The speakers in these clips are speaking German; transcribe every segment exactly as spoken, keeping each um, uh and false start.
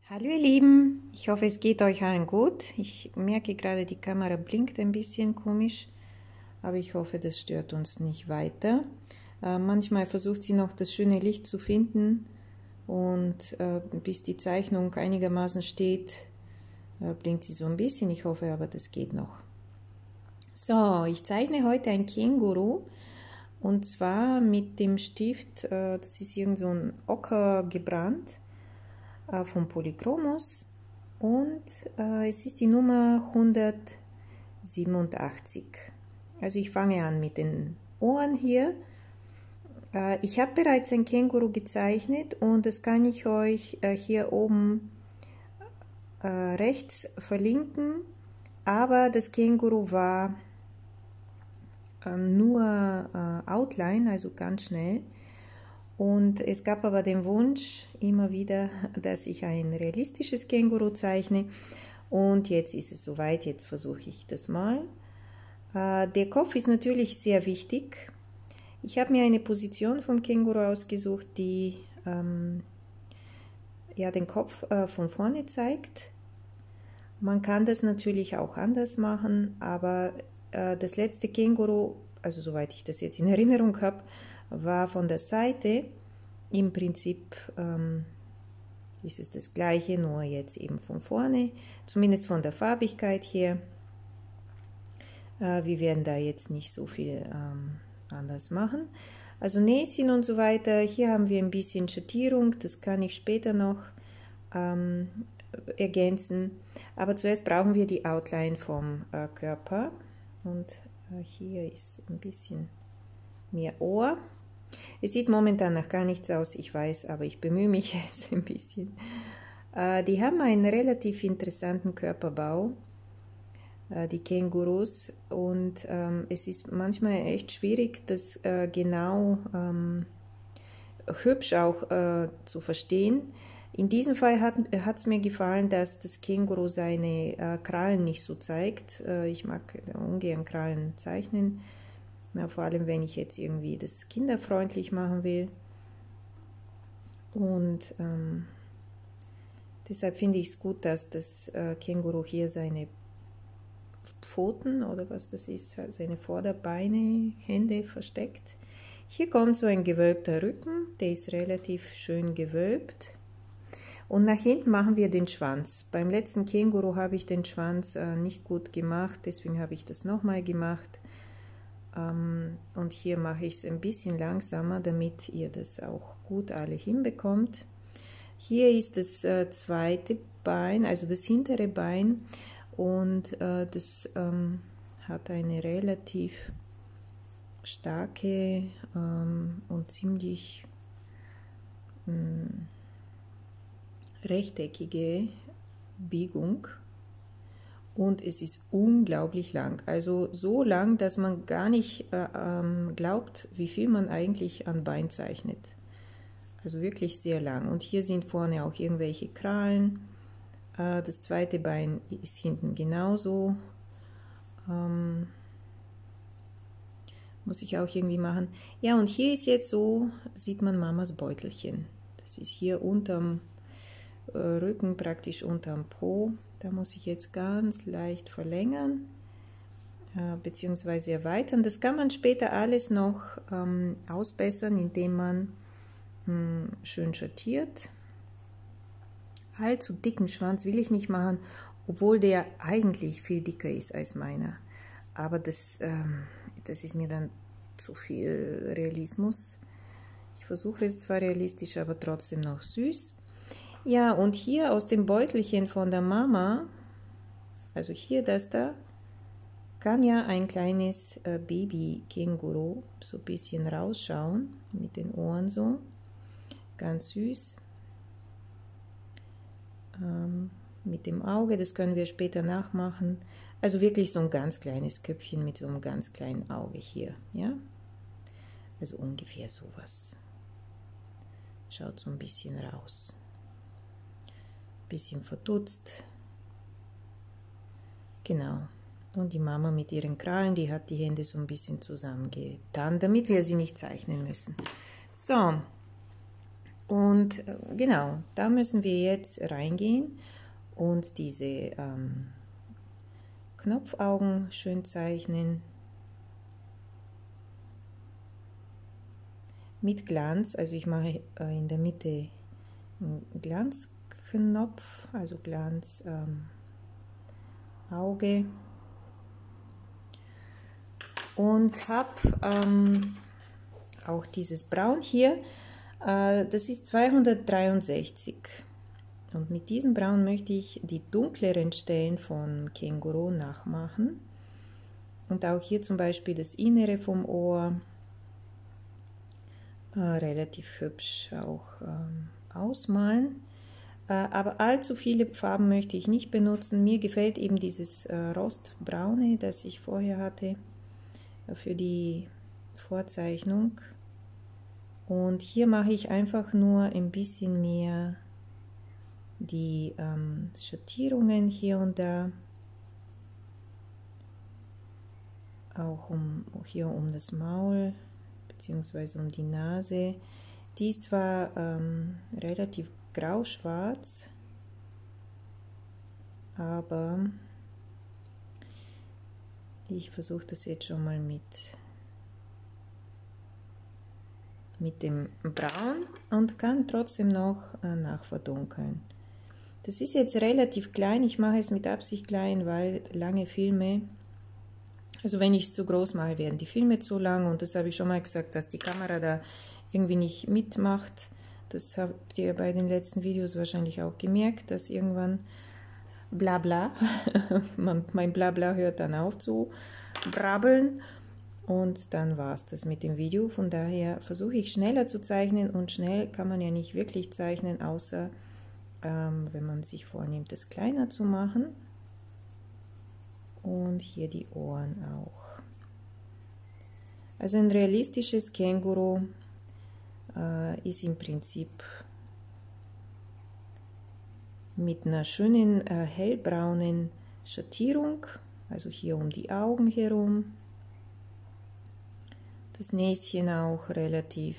Hallo ihr Lieben, ich hoffe es geht euch allen gut. Ich merke gerade, die Kamera blinkt ein bisschen komisch, aber ich hoffe, das stört uns nicht weiter. Äh, manchmal versucht sie noch das schöne Licht zu finden und äh, bis die Zeichnung einigermaßen steht, äh, blinkt sie so ein bisschen. Ich hoffe aber, das geht noch. So, ich zeichne heute ein Känguru und zwar mit dem Stift, äh, das ist irgend so ein Ocker gebrannt, vom Polychromos und äh, es ist die Nummer hundertsiebenundachtzig. Also ich fange an mit den Ohren hier. Äh, ich habe bereits ein Känguru gezeichnet und das kann ich euch äh, hier oben äh, rechts verlinken, aber das Känguru war äh, nur äh, Outline, also ganz schnell. Und es gab aber den Wunsch immer wieder, dass ich ein realistisches Känguru zeichne. Und jetzt ist es soweit, jetzt versuche ich das mal. Äh, der Kopf ist natürlich sehr wichtig. Ich habe mir eine Position vom Känguru ausgesucht, die ähm, ja, den Kopf äh, von vorne zeigt. Man kann das natürlich auch anders machen, aber äh, das letzte Känguru, also soweit ich das jetzt in Erinnerung habe, war von der Seite. Im Prinzip ähm, ist es das gleiche, nur jetzt eben von vorne, zumindest von der Farbigkeit her. Äh, wir werden da jetzt nicht so viel ähm, anders machen. Also Näschen und so weiter, hier haben wir ein bisschen Schattierung, das kann ich später noch ähm, ergänzen. Aber zuerst brauchen wir die Outline vom äh, Körper und äh, hier ist ein bisschen mehr Ohr. Es sieht momentan noch gar nichts aus, ich weiß, aber ich bemühe mich jetzt ein bisschen. Äh, die haben einen relativ interessanten Körperbau, äh, die Kängurus, und ähm, es ist manchmal echt schwierig, das äh, genau ähm, hübsch auch äh, zu verstehen. In diesem Fall hat es mir gefallen, dass das Känguru seine äh, Krallen nicht so zeigt. Äh, ich mag ungern Krallen zeichnen. Na, vor allem, wenn ich jetzt irgendwie das kinderfreundlich machen will. Und ähm, deshalb finde ich es gut, dass das äh, Känguru hier seine Pfoten oder was das ist, seine Vorderbeine, Hände versteckt. Hier kommt so ein gewölbter Rücken, der ist relativ schön gewölbt. Und nach hinten machen wir den Schwanz. Beim letzten Känguru habe ich den Schwanz äh, nicht gut gemacht, deswegen habe ich das nochmal gemacht. Und hier mache ich es ein bisschen langsamer, damit ihr das auch gut alle hinbekommt. Hier ist das äh, zweite Bein, also das hintere Bein, und äh, das ähm, hat eine relativ starke ähm, und ziemlich ähm, rechteckige Biegung. Und es ist unglaublich lang, also so lang, dass man gar nicht äh, ähm, glaubt, wie viel man eigentlich an Bein zeichnet. Also wirklich sehr lang. Und hier sind vorne auch irgendwelche Krallen. Äh, das zweite Bein ist hinten genauso. Ähm, muss ich auch irgendwie machen. Ja, und hier ist jetzt so, sieht man Mamas Beutelchen. Das ist hier unterm Rücken, praktisch unterm Po. Da muss ich jetzt ganz leicht verlängern äh, bzw. erweitern. Das kann man später alles noch ähm, ausbessern, indem man mh, schön schattiert. Allzu dicken Schwanz will ich nicht machen, obwohl der eigentlich viel dicker ist als meiner. Aber das, ähm, das ist mir dann zu viel Realismus. Ich versuche es zwar realistisch, aber trotzdem noch süß. Ja, und hier aus dem Beutelchen von der Mama, also hier das da, kann ja ein kleines äh, Baby-Känguru so ein bisschen rausschauen, mit den Ohren so, ganz süß. Ähm, mit dem Auge, das können wir später nachmachen. Also wirklich so ein ganz kleines Köpfchen mit so einem ganz kleinen Auge hier, ja. Also ungefähr sowas. Schaut so ein bisschen raus. Bisschen verdutzt. Genau. Und die Mama mit ihren Krallen, die hat die Hände so ein bisschen zusammengetan, damit wir sie nicht zeichnen müssen. So, Und genau, da müssen wir jetzt reingehen und diese ähm, Knopfaugen schön zeichnen. Mit Glanz, also ich mache äh, in der Mitte einen Glanzknopf, also Glanz ähm, Auge. Und habe ähm, auch dieses Braun hier. Das ist zweihundertdreiundsechzig und mit diesem Braun möchte ich die dunkleren Stellen von Känguru nachmachen und auch hier zum Beispiel das Innere vom Ohr äh, relativ hübsch auch ähm, ausmalen. Äh, aber allzu viele Farben möchte ich nicht benutzen. Mir gefällt eben dieses äh, Rostbraune, das ich vorher hatte, äh, für die Vorzeichnung. Und hier mache ich einfach nur ein bisschen mehr die ähm, Schattierungen hier und da, auch um, hier um das Maul bzw. um die Nase. Die ist zwar ähm, relativ grau-schwarz, aber ich versuche das jetzt schon mal mit mit dem Braun und kann trotzdem noch äh, nachverdunkeln. Das ist jetzt relativ klein, ich mache es mit Absicht klein, weil lange Filme, also wenn ich es zu groß mache, werden die Filme zu lang und das habe ich schon mal gesagt, dass die Kamera da irgendwie nicht mitmacht. Das habt ihr bei den letzten Videos wahrscheinlich auch gemerkt, dass irgendwann Blabla, mein Blabla hört dann auf zu brabbeln. Und dann war es das mit dem Video. Von daher versuche ich schneller zu zeichnen und schnell kann man ja nicht wirklich zeichnen, außer ähm, wenn man sich vornimmt, das kleiner zu machen. Und hier die Ohren auch. Also ein realistisches Känguru äh, ist im Prinzip mit einer schönen äh, hellbraunen Schattierung, also hier um die Augen herum. Das Näschen auch relativ.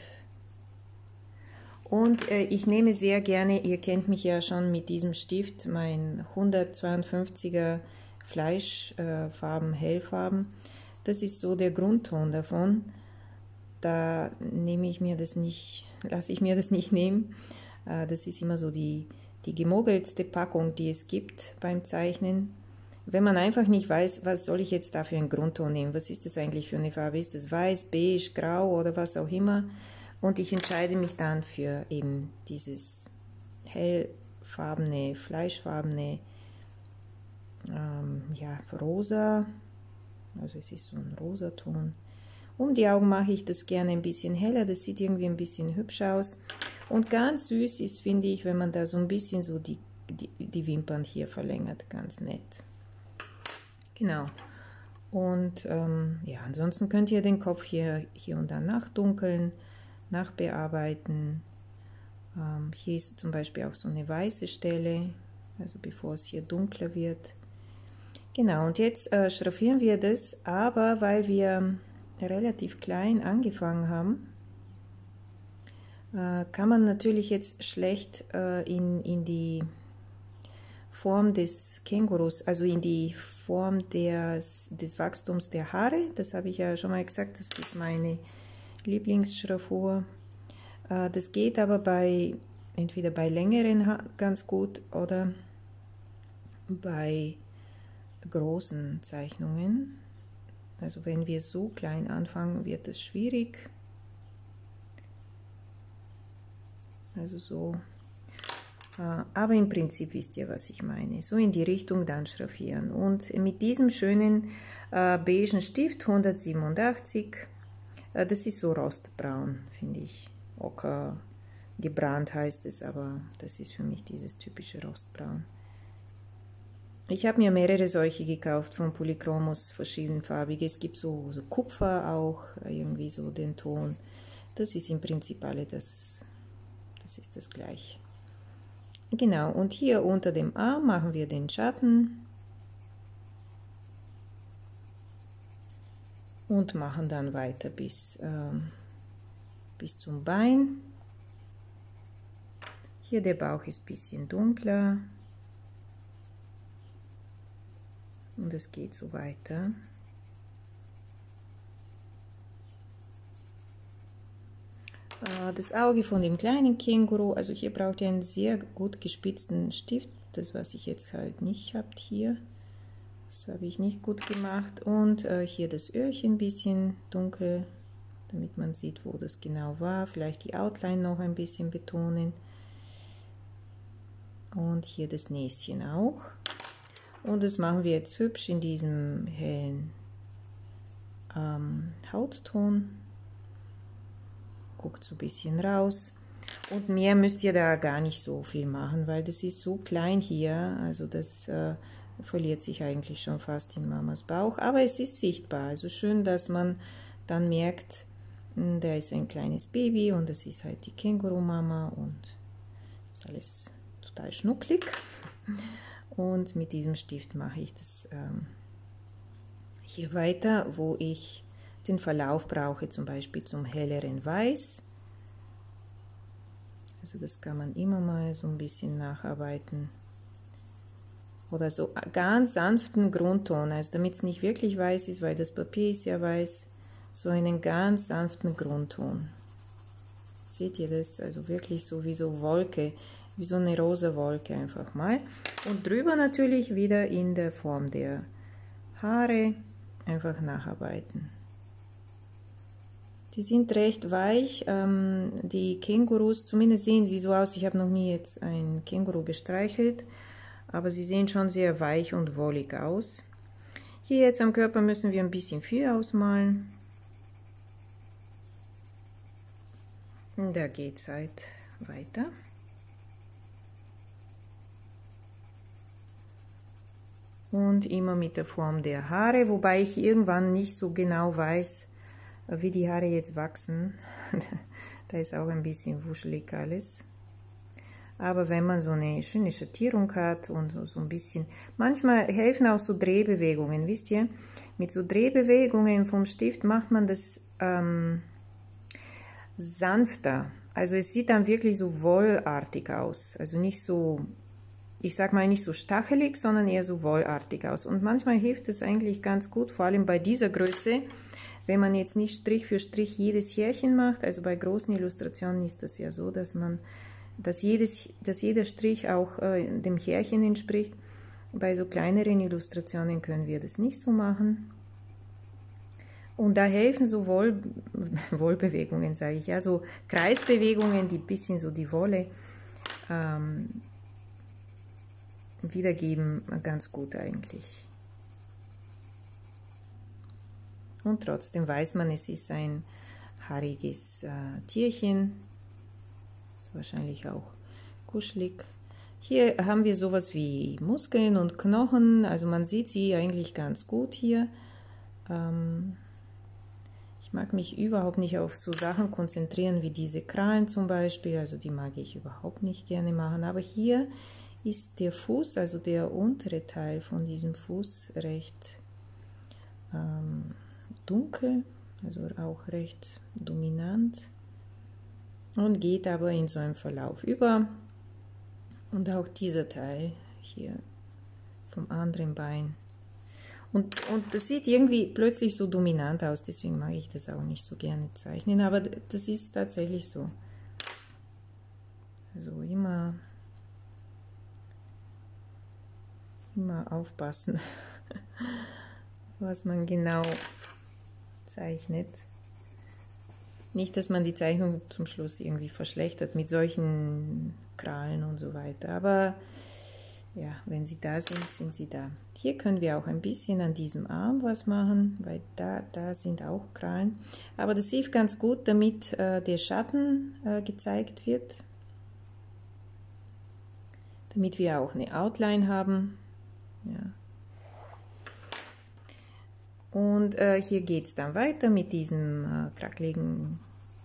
Und äh, ich nehme sehr gerne, ihr kennt mich ja schon mit diesem Stift, mein hundertzweiundfünfziger Fleischfarben, äh, Hellfarben. Das ist so der Grundton davon. Da nehme ich mir das nicht, lasse ich mir das nicht nehmen. Äh, das ist immer so die, die gemoggelste Packung, die es gibt beim Zeichnen. Wenn man einfach nicht weiß, was soll ich jetzt da für einen Grundton nehmen, was ist das eigentlich für eine Farbe, ist das weiß, beige, grau oder was auch immer, und ich entscheide mich dann für eben dieses hellfarbene, fleischfarbene, ähm, ja, rosa, also es ist so ein Rosaton. Um die Augen mache ich das gerne ein bisschen heller, das sieht irgendwie ein bisschen hübsch aus. Und ganz süß ist, finde ich, wenn man da so ein bisschen so die, die, die Wimpern hier verlängert, ganz nett. Genau. Und ähm, ja, ansonsten könnt ihr den Kopf hier, hier und da nachdunkeln, nachbearbeiten. Ähm, hier ist zum Beispiel auch so eine weiße Stelle, also bevor es hier dunkler wird. Genau, und jetzt äh, schraffieren wir das, aber weil wir relativ klein angefangen haben, äh, kann man natürlich jetzt schlecht äh, in, in die Form des Kängurus, also in die Form des, des Wachstums der Haare, das habe ich ja schon mal gesagt, das ist meine Lieblingsschraffur. Äh, das geht aber bei, entweder bei längeren Haaren ganz gut oder bei großen Zeichnungen. Also wenn wir so klein anfangen, wird es schwierig. Also so. Aber im Prinzip wisst ihr, was ich meine. So in die Richtung dann schraffieren. Und mit diesem schönen äh, beigen Stift hundertsiebenundachtzig, äh, das ist so rostbraun, finde ich. Ocker gebrannt heißt es, aber das ist für mich dieses typische Rostbraun. Ich habe mir mehrere solche gekauft von Polychromos, verschiedenfarbige. Es gibt so, so Kupfer auch, irgendwie so den Ton. Das ist im Prinzip alle das, das ist das gleiche. Genau, und hier unter dem Arm machen wir den Schatten und machen dann weiter bis, ähm, bis zum Bein. Hier der Bauch ist ein bisschen dunkler. Und es geht so weiter. Das Auge von dem kleinen Känguru, also hier braucht ihr einen sehr gut gespitzten Stift, das was ich jetzt halt nicht habt hier. Das habe ich nicht gut gemacht. Und äh, hier das Öhrchen ein bisschen dunkel, damit man sieht, wo das genau war. Vielleicht die Outline noch ein bisschen betonen. Und hier das Näschen auch. Und das machen wir jetzt hübsch in diesem hellen ähm, Hautton. Guckt so ein bisschen raus. Und mehr müsst ihr da gar nicht so viel machen, weil das ist so klein hier. Also das äh, verliert sich eigentlich schon fast in Mamas Bauch. Aber es ist sichtbar. Also schön, dass man dann merkt, mh, da ist ein kleines Baby und das ist halt die Känguru-Mama und ist alles total schnucklig. Und mit diesem Stift mache ich das ähm, hier weiter, wo ich den Verlauf brauche, zum Beispiel zum helleren Weiß. Also das kann man immer mal so ein bisschen nacharbeiten. Oder so ganz sanften Grundton, also damit es nicht wirklich weiß ist, weil das Papier ist ja weiß, so einen ganz sanften Grundton. Seht ihr das? Also wirklich so wie so Wolke, wie so eine rosa Wolke einfach mal. Und drüber natürlich wieder in der Form der Haare einfach nacharbeiten. Die sind recht weich, ähm, die Kängurus, zumindest sehen sie so aus. Ich habe noch nie jetzt ein Känguru gestreichelt, aber sie sehen schon sehr weich und wollig aus. Hier jetzt am Körper müssen wir ein bisschen viel ausmalen. Und da geht es halt weiter. Und immer mit der Form der Haare, wobei ich irgendwann nicht so genau weiß, wie die Haare jetzt wachsen. Da ist auch ein bisschen wuschelig alles. Aber wenn man so eine schöne Schattierung hat und so ein bisschen, manchmal helfen auch so Drehbewegungen, wisst ihr? Mit so Drehbewegungen vom Stift macht man das ähm, sanfter. Also es sieht dann wirklich so wollartig aus. Also nicht so, ich sag mal nicht so stachelig, sondern eher so wollartig aus. Und manchmal hilft es eigentlich ganz gut, vor allem bei dieser Größe, wenn man jetzt nicht Strich für Strich jedes Härchen macht. Also bei großen Illustrationen ist das ja so, dass man, dass, jedes, dass jeder Strich auch äh, dem Härchen entspricht. Bei so kleineren Illustrationen können wir das nicht so machen. Und da helfen so Woll, Wollbewegungen, sage ich, ja, so Kreisbewegungen, die ein bisschen so die Wolle ähm, wiedergeben, ganz gut eigentlich. Und trotzdem weiß man, es ist ein haariges äh, Tierchen. Ist wahrscheinlich auch kuschelig. Hier haben wir sowas wie Muskeln und Knochen. Also man sieht sie eigentlich ganz gut hier. Ähm, ich mag mich überhaupt nicht auf so Sachen konzentrieren wie diese Krallen zum Beispiel. Also die mag ich überhaupt nicht gerne machen. Aber hier ist der Fuß, also der untere Teil von diesem Fuß, recht ähm, dunkel, also auch recht dominant und geht aber in so einem Verlauf über. Und auch dieser Teil hier vom anderen Bein. Und, und das sieht irgendwie plötzlich so dominant aus, deswegen mag ich das auch nicht so gerne zeichnen, aber das ist tatsächlich so. Also immer, immer aufpassen, was man genau zeichnet. Nicht, dass man die Zeichnung zum Schluss irgendwie verschlechtert mit solchen Krallen und so weiter. Aber ja, wenn sie da sind, sind sie da. Hier können wir auch ein bisschen an diesem Arm was machen, weil da, da sind auch Krallen. Aber das hilft ganz gut, damit äh, der Schatten äh, gezeigt wird. Damit wir auch eine Outline haben. Ja. Und äh, hier geht es dann weiter mit diesem äh, krackligen,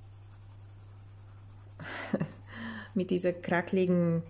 mit dieser krackligen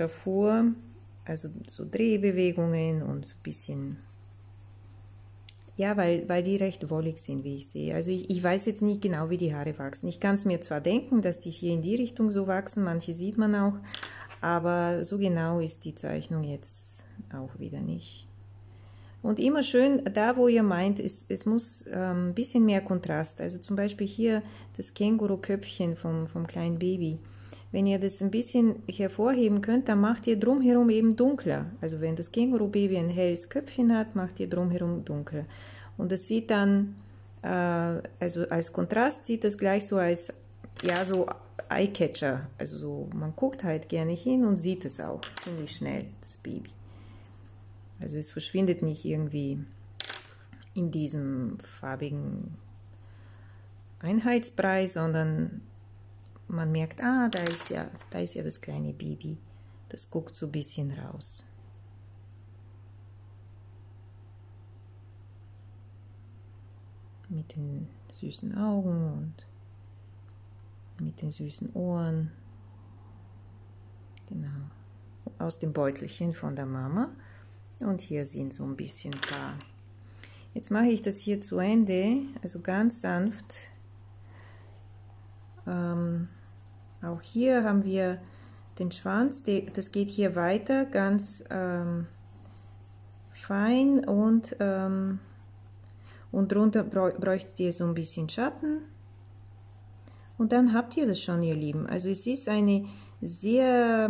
Schraffur, also so Drehbewegungen und so ein bisschen Ja, weil, weil die recht wollig sind, wie ich sehe. Also ich, ich weiß jetzt nicht genau, wie die Haare wachsen. Ich kann es mir zwar denken, dass die hier in die Richtung so wachsen, manche sieht man auch, aber so genau ist die Zeichnung jetzt auch wieder nicht. Und immer schön, da wo ihr meint, es, es muss ein ähm, bisschen mehr Kontrast, also zum Beispiel hier das Känguru-Köpfchen vom, vom kleinen Baby. Wenn ihr das ein bisschen hervorheben könnt, dann macht ihr drumherum eben dunkler. Also wenn das Känguru-Baby ein helles Köpfchen hat, macht ihr drumherum dunkler. Und das sieht dann, äh, also als Kontrast sieht das gleich so als, ja, so Eyecatcher. Also so, man guckt halt gerne hin und sieht es auch ziemlich schnell, das Baby. Also es verschwindet nicht irgendwie in diesem farbigen Einheitsbrei, sondern man merkt, ah, da ist ja, da ist ja das kleine Baby. Das guckt so ein bisschen raus. Mit den süßen Augen und mit den süßen Ohren. Genau. Aus dem Beutelchen von der Mama. Und hier sind so ein bisschen ein paar. Jetzt mache ich das hier zu Ende, also ganz sanft. Ähm, auch hier haben wir den Schwanz, das geht hier weiter, ganz ähm, fein und, ähm, und drunter bräuchtet ihr so ein bisschen Schatten. Und dann habt ihr das schon, ihr Lieben. Also es ist eine sehr,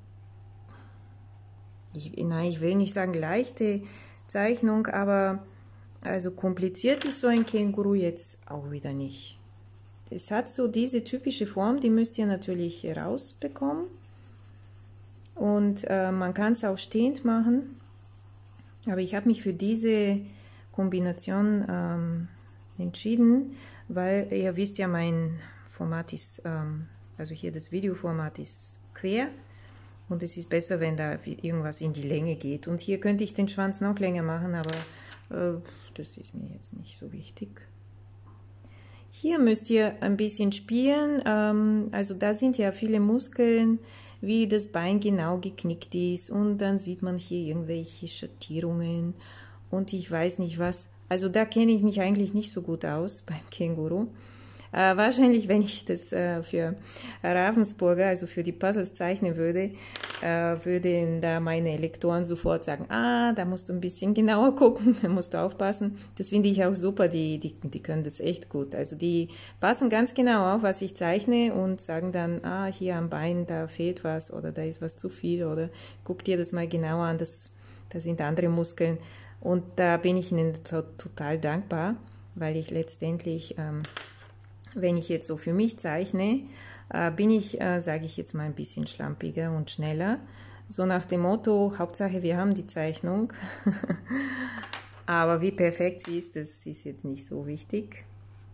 ich, nein, ich will nicht sagen leichte Zeichnung, aber also kompliziert ist so ein Känguru jetzt auch wieder nicht. Es hat so diese typische Form, die müsst ihr natürlich rausbekommen. Und äh, man kann es auch stehend machen. Aber ich habe mich für diese Kombination ähm, entschieden, weil ihr wisst ja, mein Format ist, ähm, also hier das Videoformat ist quer. Und es ist besser, wenn da irgendwas in die Länge geht. Und hier könnte ich den Schwanz noch länger machen, aber äh, das ist mir jetzt nicht so wichtig. Hier müsst ihr ein bisschen spielen, ähm, also da sind ja viele Muskeln, wie das Bein genau geknickt ist und dann sieht man hier irgendwelche Schattierungen und ich weiß nicht was. Also da kenne ich mich eigentlich nicht so gut aus beim Känguru. Äh, wahrscheinlich, wenn ich das äh, für Ravensburger, also für die Puzzles zeichnen würde, äh, würden da meine Lektoren sofort sagen, ah, da musst du ein bisschen genauer gucken, da musst du aufpassen. Das finde ich auch super, die, die, die können das echt gut. Also die passen ganz genau auf, was ich zeichne und sagen dann, ah, hier am Bein, da fehlt was oder da ist was zu viel oder guck dir das mal genauer an, das, das sind andere Muskeln. Und da bin ich ihnen total dankbar, weil ich letztendlich... Ähm, wenn ich jetzt so für mich zeichne, äh, bin ich, äh, sage ich jetzt mal, ein bisschen schlampiger und schneller. So nach dem Motto, Hauptsache wir haben die Zeichnung. Aber wie perfekt sie ist, das ist jetzt nicht so wichtig.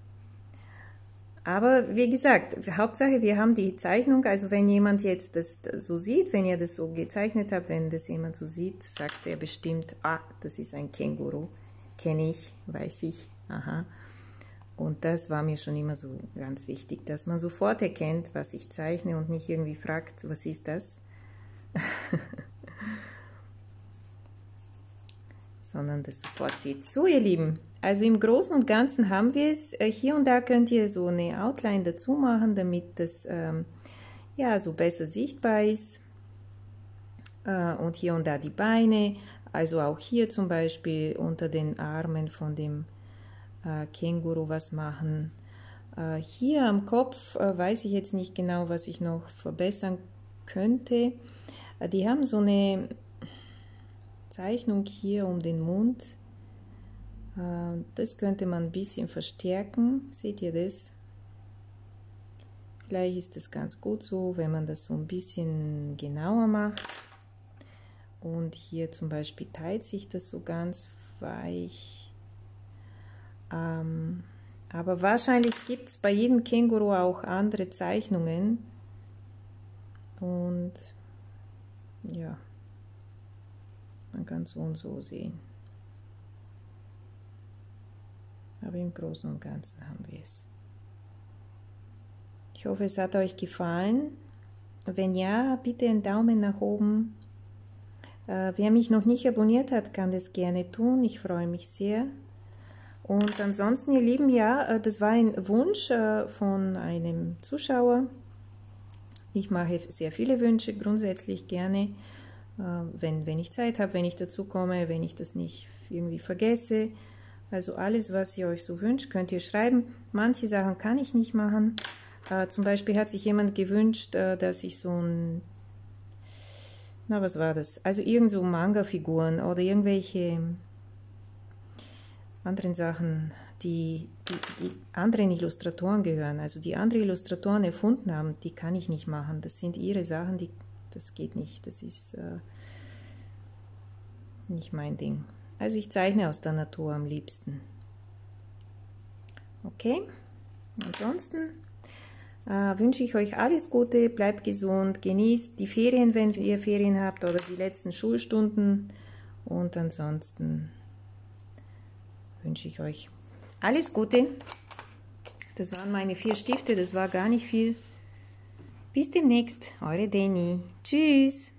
Aber wie gesagt, Hauptsache wir haben die Zeichnung. Also wenn jemand jetzt das so sieht, wenn ihr das so gezeichnet habt, wenn das jemand so sieht, sagt er bestimmt, ah, das ist ein Känguru. Kenne ich, weiß ich, aha. Und das war mir schon immer so ganz wichtig, dass man sofort erkennt, was ich zeichne und nicht irgendwie fragt, was ist das? Sondern das sofort sieht. So, ihr Lieben, also im Großen und Ganzen haben wir es. Hier und da könnt ihr so eine Outline dazu machen, damit das ähm, ja, so besser sichtbar ist. Äh, und hier und da die Beine, also auch hier zum Beispiel unter den Armen von dem Äh, Känguru was machen. Äh, hier am Kopf äh, weiß ich jetzt nicht genau, was ich noch verbessern könnte. Äh, die haben so eine Zeichnung hier um den Mund. Äh, das könnte man ein bisschen verstärken. Seht ihr das? Vielleicht ist das ganz gut so, wenn man das so ein bisschen genauer macht. Und hier zum Beispiel teilt sich das so ganz weich. Ähm, aber wahrscheinlich gibt es bei jedem Känguru auch andere Zeichnungen. Und ja, man kann so und so sehen. Aber im Großen und Ganzen haben wir es. Ich hoffe, es hat euch gefallen. Wenn ja, bitte einen Daumen nach oben. Äh, wer mich noch nicht abonniert hat, kann das gerne tun. Ich freue mich sehr. Und ansonsten, ihr Lieben, ja, das war ein Wunsch von einem Zuschauer. Ich mache sehr viele Wünsche, grundsätzlich gerne, wenn, wenn ich Zeit habe, wenn ich dazu komme, wenn ich das nicht irgendwie vergesse. Also alles, was ihr euch so wünscht, könnt ihr schreiben. Manche Sachen kann ich nicht machen. Zum Beispiel hat sich jemand gewünscht, dass ich so ein, na was war das? Also irgend so Manga-Figuren oder irgendwelche anderen Sachen, die, die, die anderen Illustratoren gehören, also die andere Illustratoren erfunden haben, die kann ich nicht machen. Das sind ihre Sachen, die, das geht nicht. Das ist äh, nicht mein Ding. Also ich zeichne aus der Natur am liebsten. Okay, ansonsten äh, wünsche ich euch alles Gute, bleibt gesund, genießt die Ferien, wenn ihr Ferien habt oder die letzten Schulstunden und ansonsten wünsche ich euch alles Gute. Das waren meine vier Stifte, das war gar nicht viel. Bis demnächst, eure Deni. Tschüss.